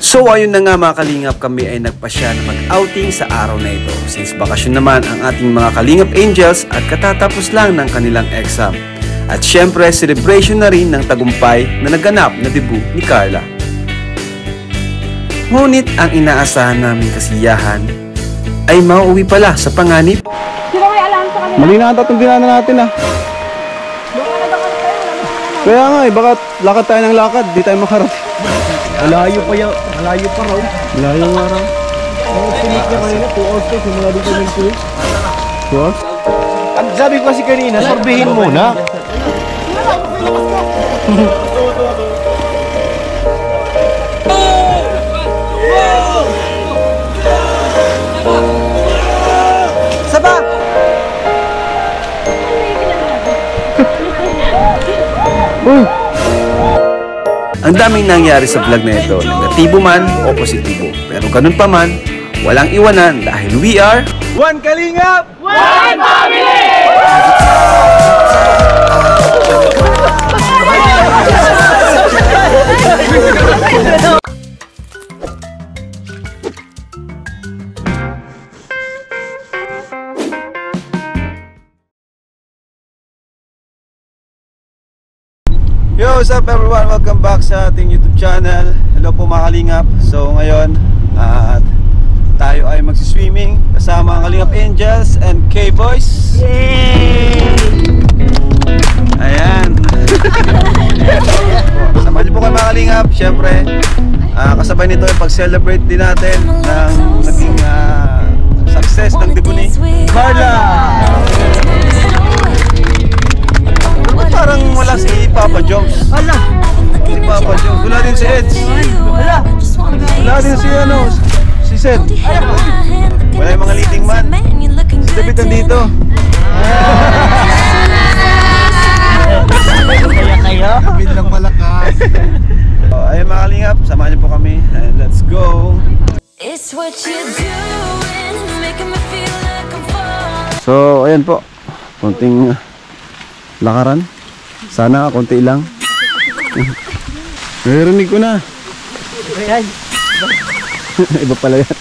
So ayun na nga mga kalingap, kami ay nagpasya na mag-outing sa araw na ito. Since bakasyon naman ang ating mga kalingap angels at katatapos lang ng kanilang exam. At syempre celebration na rin ng tagumpay na naganap na debut ni Carla. Ngunit ang inaasahan namin kasiyahan ay mauwi pala sa panganib. Sino may alam sa kanila? Mali na ang tatong dinaanan natin ah. Kaya nga eh, baka lakad tayo ng lakad, di tayo makarating. Malayo pa yan, malayo pa raw. Malayo nga raw. Pinik niya kanina, 2 hours to, simula dito ng kulit. 2 hours? Ang sabi ko kasi kanina, sorbihin muna. Saba! Ang daming nangyari sa vlog na ito, negatibo man o positibo. Pero ganun pa man, walang iwanan dahil we are One Kalingap! One family! Yo, what's up everyone? Welcome back sa ating YouTube channel. Hello po mga kalingap. So ngayon, tayo ay magsiswimming kasama ang Kalingap Angels and K-Boys. Yay! Ayan. Samahan niyo po kayo mga kalingap. Siyempre, kasabay nito ay pag-celebrate din natin ng naging success ng debut ni Carla. Parang wala si Papa Jones. Wala! Si Papa Jones. Wala din si Eds. Wala! Wala din si si Seth. Wala yung mga leading man. Si David nandito. Kaya kayo? David lang malakas. Ayun mga kalingap, samahan niyo po kami. And let's go. It's what you're doing, making me feel like I'm falling. So, ayan po. Konting lakaran. Sana konti lang. Narinig ko na. Ayan! Iba pala yan.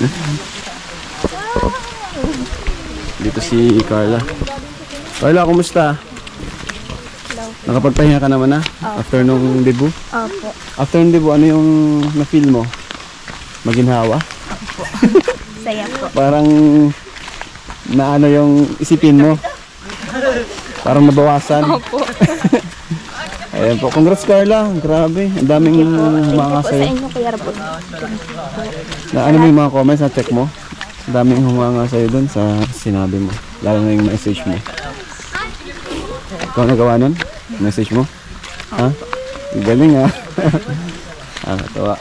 Dito si Carla. Carla, kumusta? Nakapagpahinga ka naman na? After nung debut? Opo. After nung debut, ano yung na-feel mo? Maginhawa? Opo. Saya po. Parang naano yung isipin mo? Parang nabawasan? Opo. Ayan po. Congrats Carla. Grabe. Ang daming humanga Sa sa'yo. inyo, Kuya Rabon. Na ano mo yung mga comments na check mo? Ang daming humanga sa'yo dun sa sinabi mo. Lalo na yung message mo. Ikaw nagawa nun? Message mo? Ha? Galing ha? Nakatawa.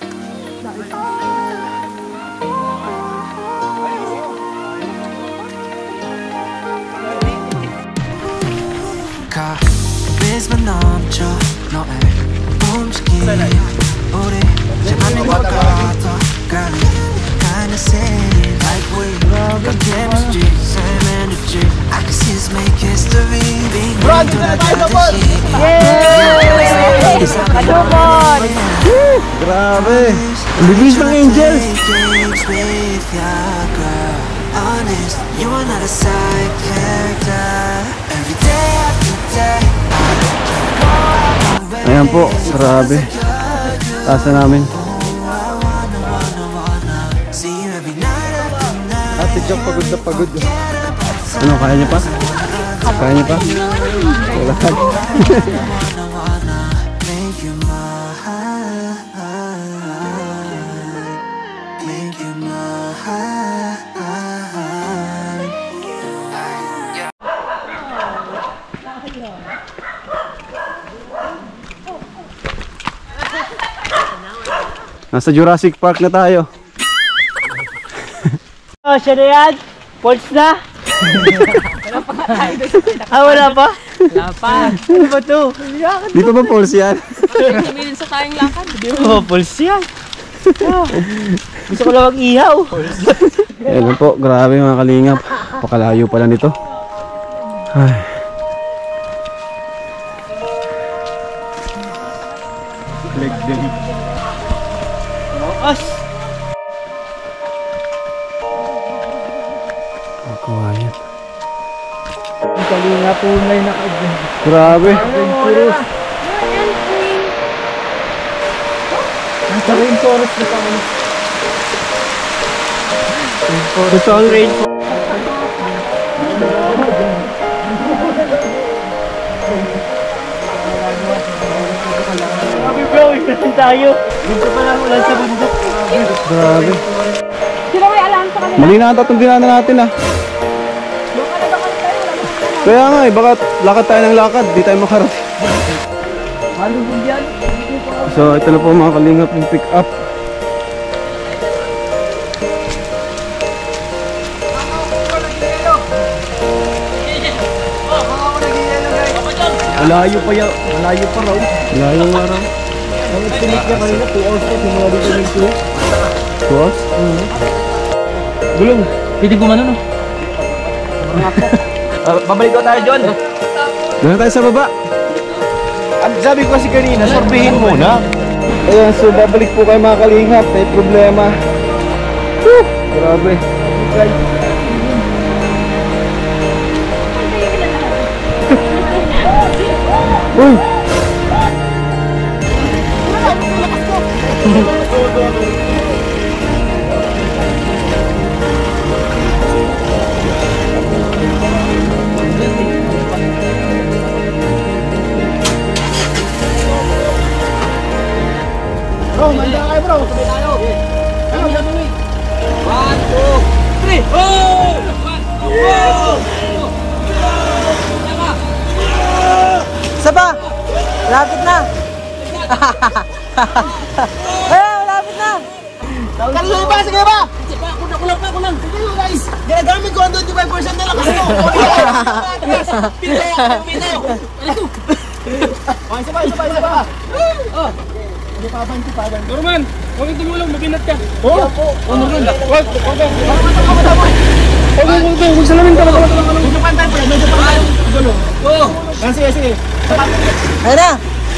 Karisma 넘쳐 너의 움직임 우리 제맘이 똑같아가는 kind of same like we got chemistry same energy I can see us make history being Kadumon! Grabe! Ang bilis ng Angels! Honest, you are not a side character every day after day. Ayan po, grabe. Tasa namin. Ate Jack, pagod na pagod. Ano, kaya niya pa? Kaya niya pa? Wala. Make you mine, make you mine. Nasa Jurassic Park na tayo. Oh, siya na yan? Pulse na? Wala pa? Wala pa. Ano ba to? Dito ba pulse yan? Tumilin sa tayong lakad. Oh, pulse yan. Gusto ko lang mag-ihaw. Ayan po, grabe mga kalingap. Pakalayo pala nito. Ay. As! Kawayan. Ang kalinga po na yung naka-adventure. Grabe. Nasa rainforest na kami. Gusto ang rainforest. Sabi bro, ikasin tayo. Dito pa lang ulan sa bundok. Grabe. Sino may alam sa kanila? Mali na ang tatong dinaanan natin ah. Kaya nga eh, baka lakad tayo ng lakad, di tayo makarating. Malubog yan. So ito na po mga kalingap yung pick up. Malayo pa yan. Malayo pa raw. Malayo nga raw. Ang estimate niya kanina, 2 hours na. Simula dito ng 2. Tuwas? Gulong. Pwede gumano no? Babalik ko tayo, John. Doon na tayo sa baba. Sabi ko kasi kanina, sorbihin muna. Ayan, so babalik po kayo mga kalingap. May problema. Woo! Grabe. Uy! Bro, manda kayo bro. Sabay tayo. Ano, sabi 1, 2, 3. Oh! Saba! Lapit na! Eh, malapit na! Kaluloy ba? Sige ba? Kulang. Sige guys. Ginagamit ko ang 25% na lakas mo. Pito. Okay, sabay. Oh. Hindi pa banti. Norman, huwag yung tumulong, mabinat ka. Oh? Oh, Norman. Wag salamin ka. Medyo pantay pa yan. Oo. Sige. Ayun na!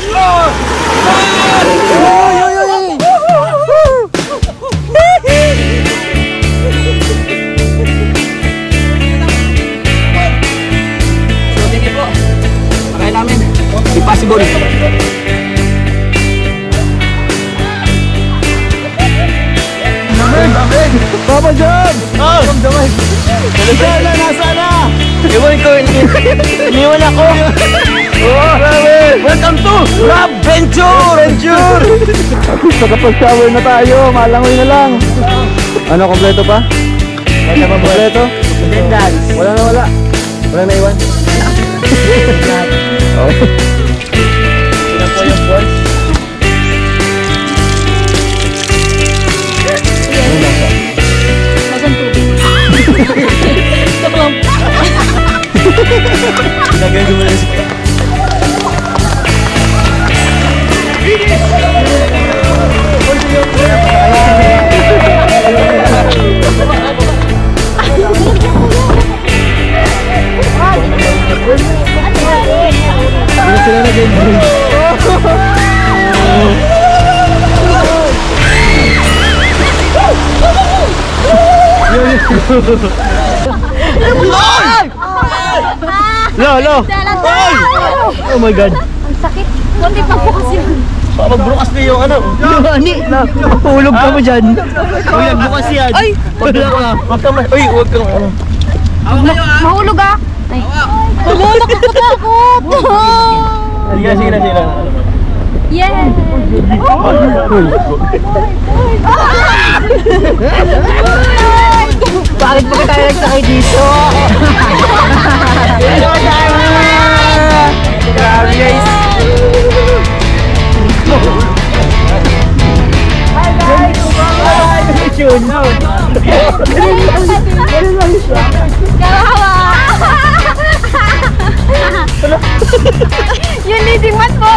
So, sige po. Pakain namin. Impossible. Papa John! Oh! Nasa na? Iwan ko, iniwan ako! Oh, grabe! Welcome to Love Venture! Sa kapag shower na tayo, malangoy na lang. Ano, kompleto pa? Kompleto? Wala na wala. Wala na iwan. Okay. Sila po yung boys. Nasaan tubig? Stop lang. Nagay ko muna Sila na game. Lo! Oh my God! Ang sakit. Hindi pa po kasi yun. Magbukas na yung ano. Tulog ka mo dyan. Uy, magbukas yan. Ay! Wala ka. Huwag ka Uy, huwag ka. Mahulog ah. Ay. Wala, nakakatakot. Sige na. Yeah. Bakit ba tayo nagsakay dito? Grabe guys. Kawawa. Yung leading man po.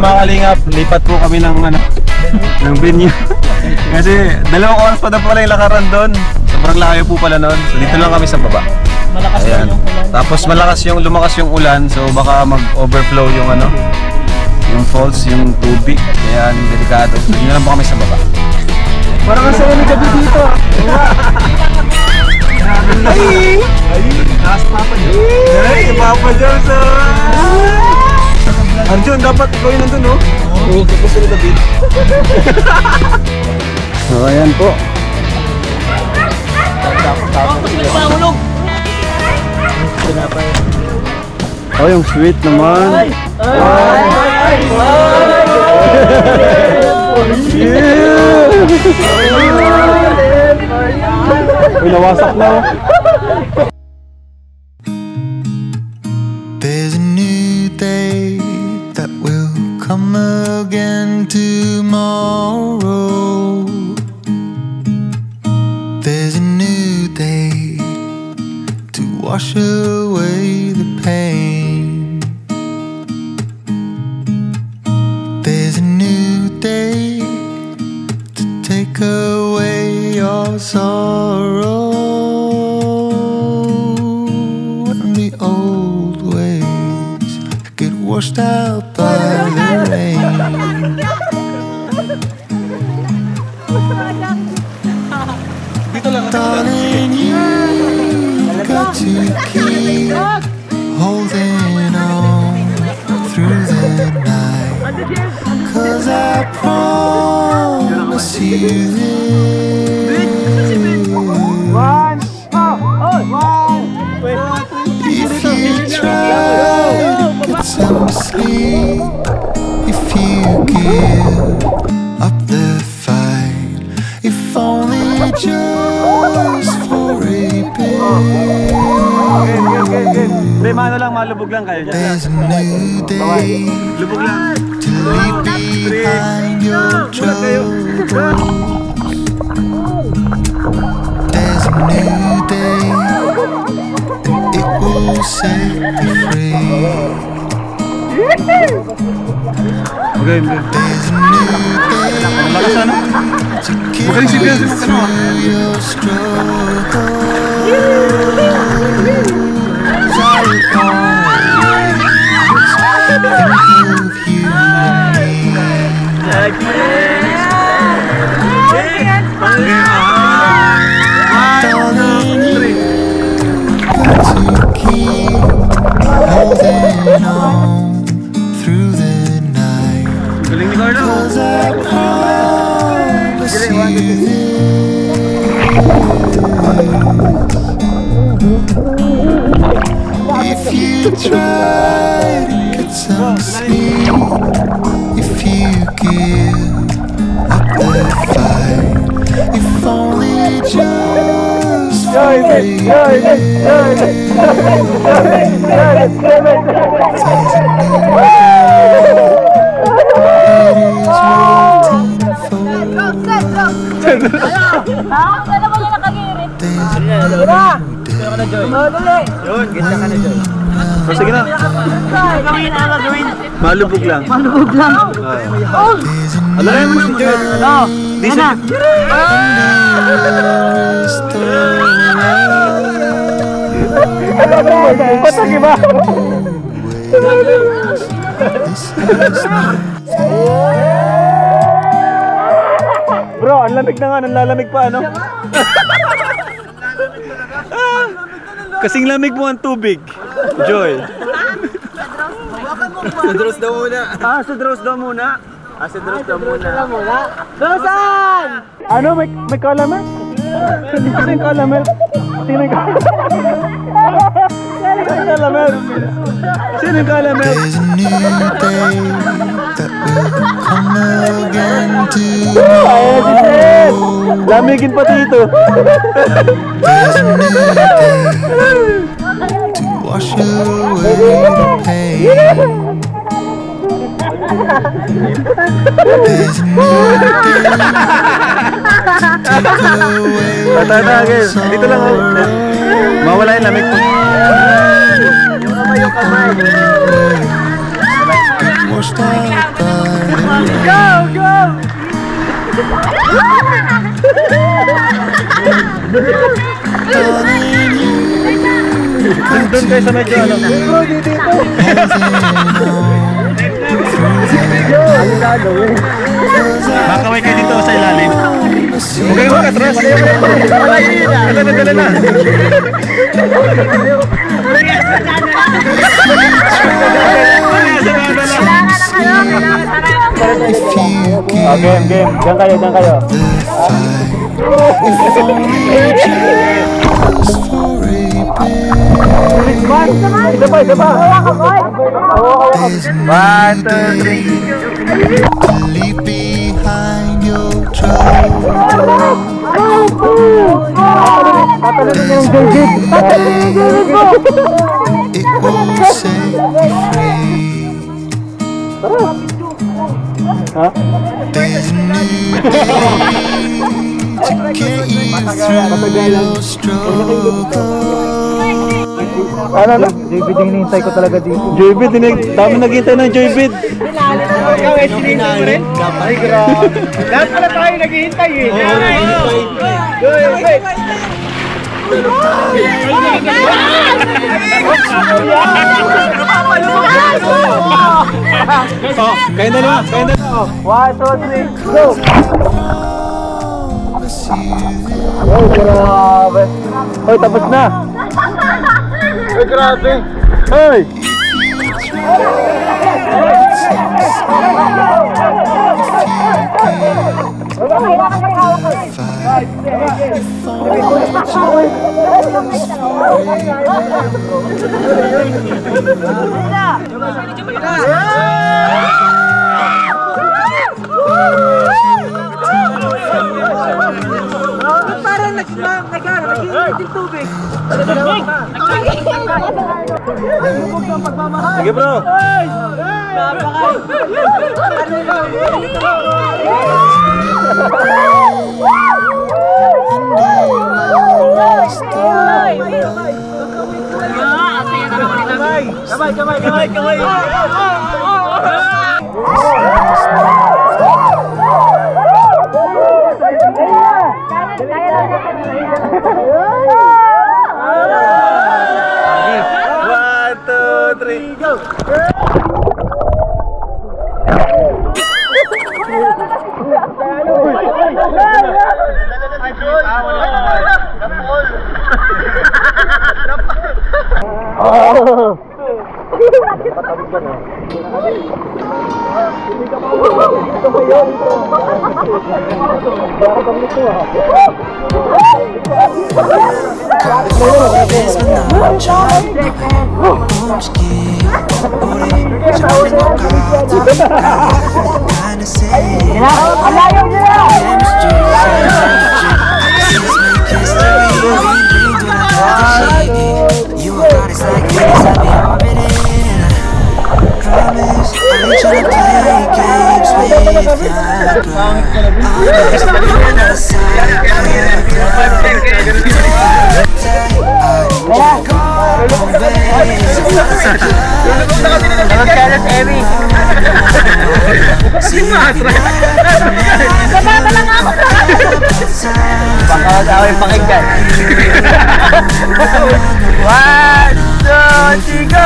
mga kalingap, lipat po kami ng ng venue. Kasi 2 oras pa na pala yung lakaran doon. Sobrang layo po pala noon. So dito lang kami sa baba. Malakas Ayan. yung ulan. Tapos lumakas yung ulan, so baka mag-overflow yung yung falls, yung tubig. Kaya delikado. So dito lang po kami sa baba. Parang ang saya ng gabi dito. Ay! Taas Papa Jones. Ay, Papa Jones. Arjun, dapat ikaw yun nandun, no? Oo, gusto nyo David. So, ayan po. Oh, yung sweet naman. Uy, nawasak na. There's a new day that will come again tomorrow. There's a new day to wash away the pain. There's a new day to take away your sorrow. And the old ways get washed out by the rain. Darling, you got to keep holding on through the night, 'cause I promise you this. If you try to get some sleep, if you give up the fight, if only just for a bit. Malubog lang kayo dyan. There's a new day Lubog lang. to leave behind your troubles. There's a new day, and it will set you free. Okay, There's a new day to get you through your struggle. Holding on through the night, galing ni Carlo. 'cause I promise you this. If you try to get some sleep, if you give up the fight, if only just for a So, sige na. Malubog lang. Malubog lang. Alam mo si Joy. Di siya. Patagi ba? Bro, ang lamig na nga. Nanlalamig pa, ano? Kasing lamig mo ang tubig, Joy. Sa Dross daw muna. Sa Dross daw muna. Sa Dross daw muna. Drosan! Ano? May calamel? Sino yung calamel? Sino yung calamel? Sino yung calamel? There's a new day that will come again tomorrow. Lamigin pa dito. There's a new day to wash away the pain. There's a new day to take away your Dito lang ako. Mawala yung lamig po. sorrow. almost over. Doon kayo sa medyo ano. Makaway kayo dito sa ilalim. Huwag kayo makatras. Dala na. Game. Diyan kayo. Isa pa. 1, 2, 3. To leave behind your trouble. It won't set me free. There's a new way to get you through your struggle. Ano? JB, hinihintay ko talaga dito. JB, dami naghihintay ng JB. Ikaw, hinihintay mo rin? Ay, grabe. Lahat pala tayo naghihintay eh. Kayo na naman. 1, 2, 3, go! Oh, grabe. Hoy, tapos na. Ay, grabe. Hoy! Parang nag-iinit yung tubig. Sige, bro. Kamay. Baka away pakinggan. 1, 2, 3, go!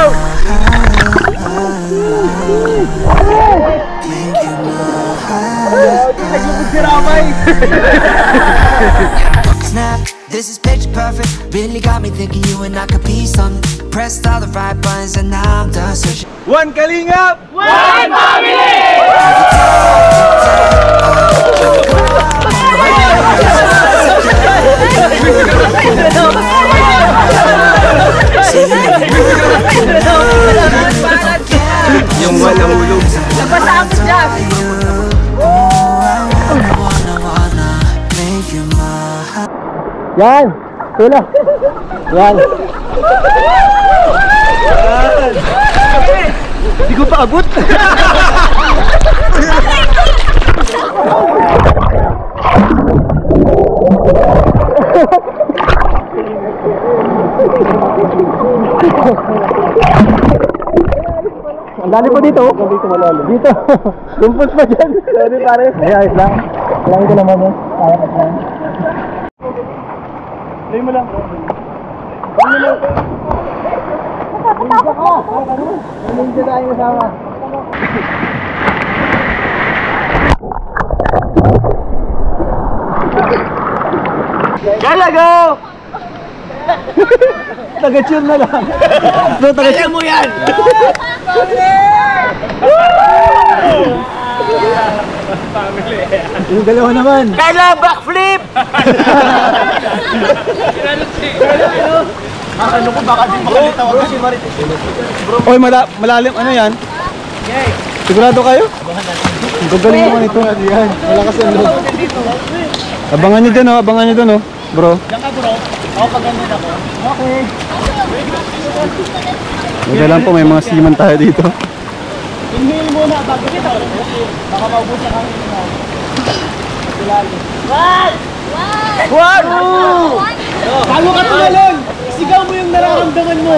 Snap, this is picture perfect. Really got me thinking you and I could be something. Pressed all the right buttons and now I'm done searching. One Kalingap! One family! Yung walang ulog. Nagpasakot dyan. Yan! Tula! Yan! Hindi ko pa abot! Ang Malalim pa dito? Dito malalim. Dito. Lumpos pa dyan. Sorry pare. Ay, ayos lang. Kailangan ko naman mo. Kaya ka lang. Lay mo lang. Hindi tayo kasama. Kaya go! Taga-tune na lang. No, taga-tune mo yan! Yung dalawa naman. Kaya backflip! Ano ko baka di makalitawag si Marites. Oy, malalim. Ano yan? Sigurado kayo? Ang galing naman ito. Yan. Malakas ang loob. Abangan nyo dyan, oh. Abangan nyo dyan, oh. Bro. Diyan ka, bro. Ako pag-ganyan ako. Okay. Huwag lang po, may mga seaman tayo dito. Inhale muna bago kita. Baka maubos na kami. One! One! Bago ka tumalon! Sigaw mo yung nararamdaman mo!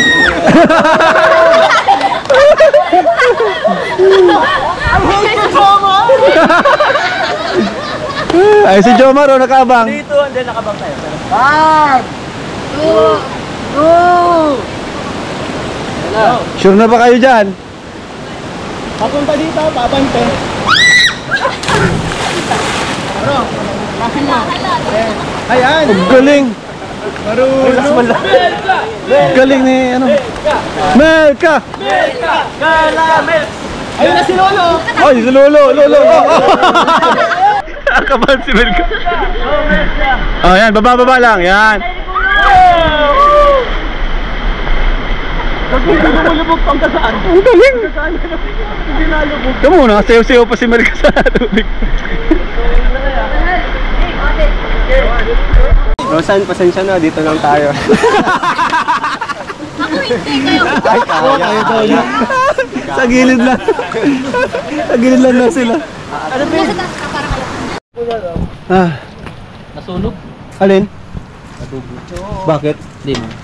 Ang hanggang sa Joma! Ay, si Jomar o nakabang? Dito, hindi nakabang tayo. 1, 2, 3! Sure na ba kayo dyan? Papunta dito, papante. Ano? Ayan! Galing! Marunong! Galing ni ano? Melka! Melka! Gala! Melka! Ayun na si Lolo! Ay, si Lolo! Lolo! Akaban si Melka! Oh, yan! Baba lang! Yan! Hindi lumulubog pang kasaan. Ang galing! Hindi nalubog. Ito muna, sayo-sayo pa si Melka sa tubig. Rosan, pasensya na, dito lang tayo. Ako hindi kayo. Ay, kaya daw niya. Sa gilid lang. Sa gilid lang na sila. Nasa taas ka, parang alam. Ah, Nasunog? alin? Bakit? Hindi mo.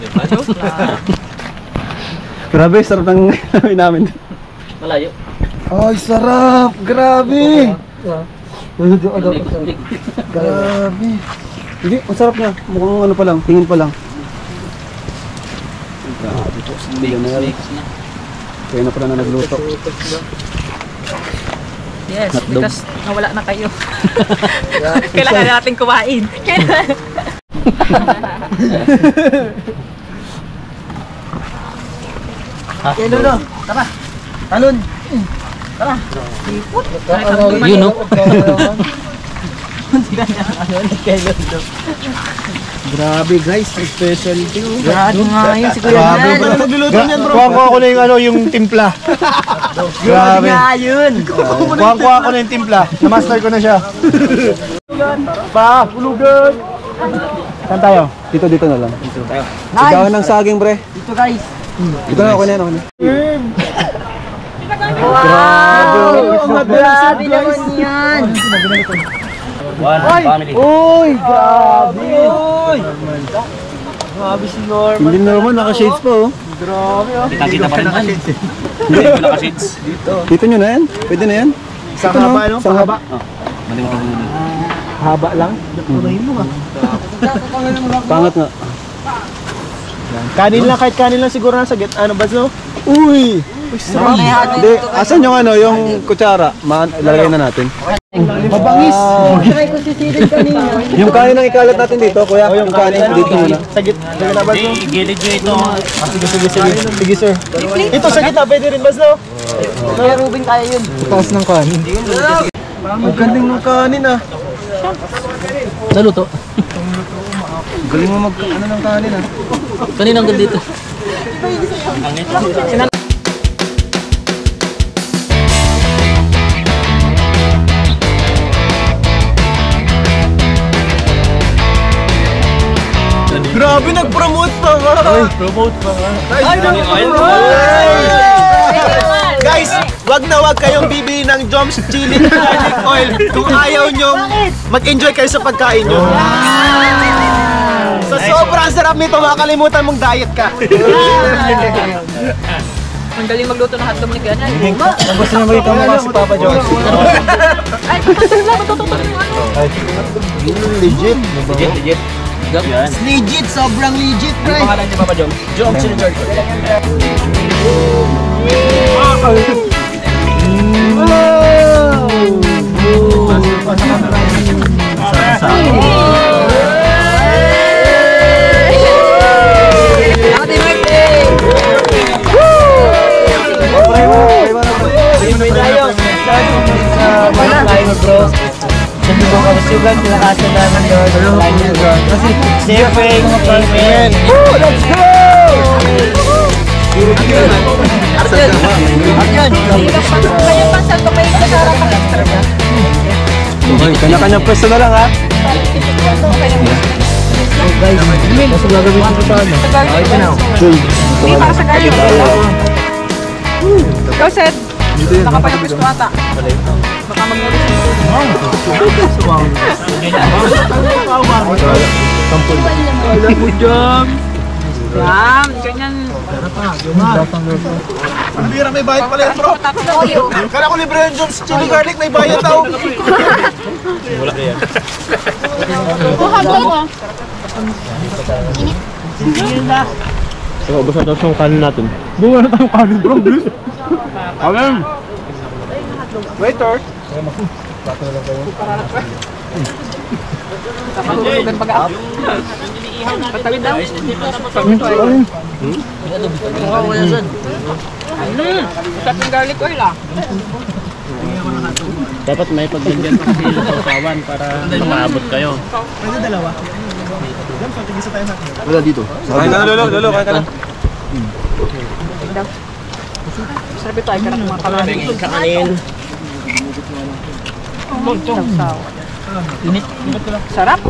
Grabe, sarap ng namin. Malayo. Ay, sarap! Grabe! Grabe! Hindi, ang sarap niya. Mukhang ano pa lang, tingin pa lang. Grabe po, sandigan na yan. Kaya na pala na nagluto. Yes, because nawala na kayo. Kailangan natin kumain. Lolo, tara! Talon! Tara! Yun, no? Grabe guys, specialty. Grabe nga yun si Kuya Grabe Nan. bro. Magluluto niyan bro. Kuha ko na yung ano, yung timpla. Grabe. Nga yun. Kuha ko na yung timpla. Na-master ko na siya. Pa, hulugan. Saan tayo? Dito na lang. Dito tayo. Sigawan ng saging, bre. Dito guys. Dito na, ako na yan. Wow! Grabe naman yan. One family. Uy, grabe. Uy. Grabe si Norman. Hindi Norman, naka-shades pa oh. Grabe oh. Kita pa rin man. Hindi ko naka-shades. Dito nyo na yan? Pwede na yan? Isang haba, no? Isang haba. Haba lang? Pangat nga. Kanin lang, kahit kanin lang siguro nasa git. Ano ba no? Uy! Hindi, asan yung ano, yung kutsara? Lalagay na natin. Mabangis! Try ko sisilid kanina. Yung kanin ang ikalat natin dito, kuya. Yung kanin dito muna. Sa gitna. Hindi, gilid nyo ito. Sige sir. Ito sa gitna, pwede rin, Bas, no? Kaya Ruben kaya yun. Taas ng kanin. Ang galing ng kanin ah. Sa luto. Galing mo ano ng kanin ah. Kanina hanggang dito. Grabe, nag-promote pa nga! Promote pa nga. Guys, wag na wag kayong bibili ng Joms Chili Garlic Oil kung ayaw nyo mag-enjoy kayo sa pagkain nyo. Sa sobrang sarap nito, makakalimutan mong diet ka. Ang galing magluto ng hotdog ni Ganyan. Gusto niya maging kamukha si Papa Jones. Ay, kapatid lang, matututunan yung ano. Legit. Legit, sobrang legit, pre. Ang pangalan niya, Papa Jones? Jones Sr. George. Happy birthday! Siyempre po kamusugan, pinakasan namin doon. Kasi siyempre, amen. Let's go! Kanyang pansal ko may kasara ka extra ka. Okay, kanya-kanyang pwesto na lang ha. Mas gagawin ko sa ano? Hindi para sa kayo. Ikaw, Seth. Nakapagapis ko ata. Baka mag-ulis yung Alam mo dyan. Yan, ganyan. Ang bira, may bayad pala yan, bro. Kala ko libre yung Jones chili garlic, may bayad daw. Wala kaya. So, ubos na yung kanin natin. Buwan na tayong kanin, bro. Bilis. Amen. Waiter. Nakahulugan pag-aap. Patawid daw. Usap yung garlic oil ah. Dapat may pagbigyan pa kasi yung sausawan para maabot kayo. Pwede dalawa. Wala dito. Kain ka na, Lolo. Kain ka na. Sarap ito ay karang mga kalamin. Kanin. Init. Sarap.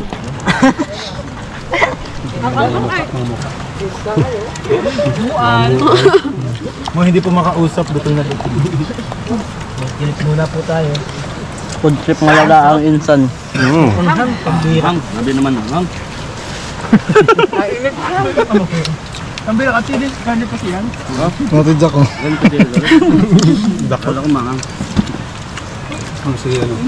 Mga hindi po makausap, dito na dito. Init muna po tayo. Food trip malala ang insan. Pambirang. Sabi naman ang. Ang bira, at chili garlic kasi yan. Matidya ko. Ganito din. Dakal ako mangang. Sige, ano?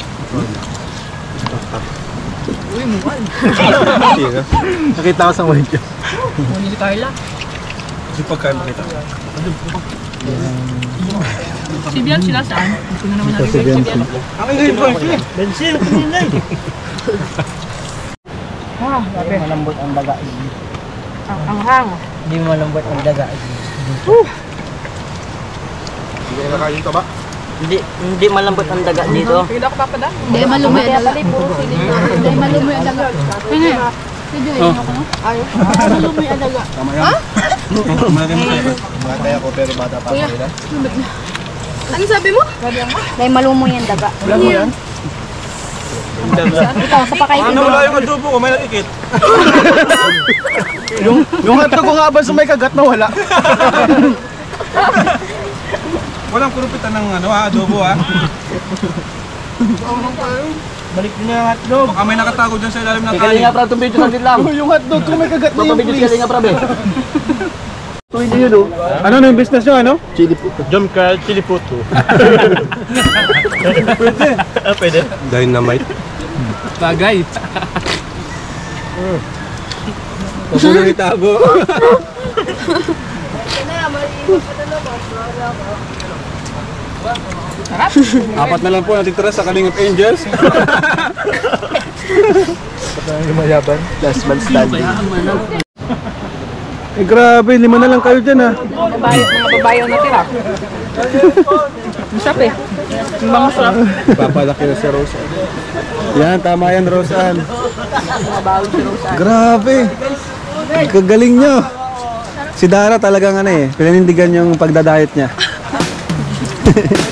Uy, mukhang. Nakita ko sa white yun. Muni si Carla. Kasi pagkain makita. Si Bian sila saan? Gusto na naman natin si Bian. Ang ingay bro, Bensin, kanina eh. Hindi malambot ang daga. Ang hang. Hindi malambot ang daga. Hindi ka nakain ito ba? Hindi malambot ang daga dito. Hindi ako papadaan. Hindi malumi ang daga. Hindi malumi ang daga. Hindi. Hindi yun ako no? Ayaw. Malumi ang daga. Tama yan. Malagay mo tayo. Bata ako pero bata pa ako nila. Ano sabi mo? May malumi ang daga. Wala mo yan? Ito, sa pakain Ano wala yung adobo ko? May nakikit. yung hotdog ko nga ba sa may kagat na wala? Walang kurupitan ng adobo ha. Balik din yung hotdog. Baka may nakatago dyan sa ilalim ng Kaya kanin. nga pra itong video natin lang. Yung hotdog ko may kagat na yung Papabidyo please. siya nga pra be. Ano na yung business nyo ano? Chili puto. John Carl Chili puto. Pwede. Pwede. Dynamite. Bagay. Huwag mo nang itago. Apat na lang po natitira sa Kalingap Angels. Lumayaban. Last man standing. Eh grabe, 5 na lang kayo dyan ha. Mga babayaw na tira. Masarap eh. Yung mga sarap. Papalaki na si Rosan. Yan, tama yan Rosan. Mga bawal si Rosa. Grabe. Kagaling nyo. Si Dara talagang ano eh, pinanindigan yung pagdadayet niya.